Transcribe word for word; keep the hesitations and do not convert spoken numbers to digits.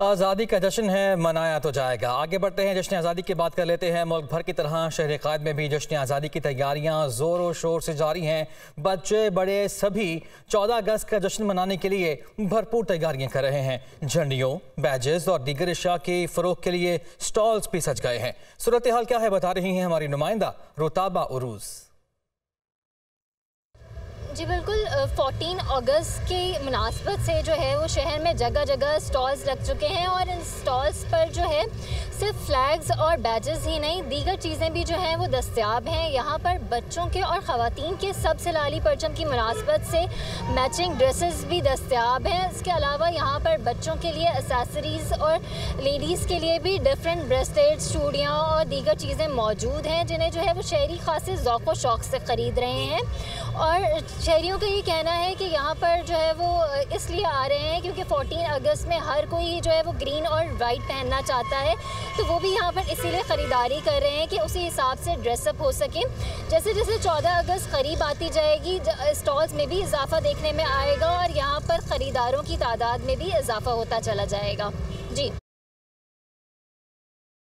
आज़ादी का जश्न है, मनाया तो जाएगा। आगे बढ़ते हैं, जश्न आज़ादी की बात कर लेते हैं। मुल्क भर की तरह शहर कायद में भी जश्न आज़ादी की तैयारियां ज़ोर शोर से जारी हैं। बच्चे बड़े सभी चौदह अगस्त का जश्न मनाने के लिए भरपूर तैयारियां कर रहे हैं। झंडियों, बैजेस और दीगर अशिया के फ़रोग के लिए स्टॉल्स भी सज गए हैं। सूरत हाल क्या है, बता रही हैं हमारी नुमाइंदा रुताबा उरूज। जी बिल्कुल, चौदह अगस्त की मुनासबत से जो है वो शहर में जगह जगह स्टॉल्स लग चुके हैं और इन स्टॉल्स पर जो है सिर्फ फ्लैग्स और बैजेस ही नहीं, दीगर चीज़ें भी जो हैं वो दस्तयाब हैं। यहाँ पर बच्चों के और ख़वातीन के सबसे लाली परचम की मुनासबत से मैचिंग ड्रेसेस भी दस्तयाब हैं। इसके अलावा यहाँ पर बच्चों के लिए एक्सेसरीज़ और लेडीज़ के लिए भी डिफरेंट ब्रेसलेट्स, चूड़ियाँ और दीगर चीज़ें मौजूद हैं, जिन्हें जो है वो शहरी खासे ज़ौक़ व शौक़ से ख़रीद रहे हैं। और शहरियों का ये कहना है कि यहाँ पर जो है वो इसलिए आ रहे हैं क्योंकि चौदह अगस्त में हर कोई जो है वो ग्रीन और वाइट पहनना चाहता है, तो वो भी यहाँ पर इसीलिए ख़रीदारी कर रहे हैं कि उसी हिसाब से ड्रेसअप हो सके। जैसे जैसे चौदह अगस्त करीब आती जाएगी, स्टॉल्स में भी इजाफा देखने में आएगा और यहाँ पर ख़रीदारों की तादाद में भी इजाफा होता चला जाएगा। जी।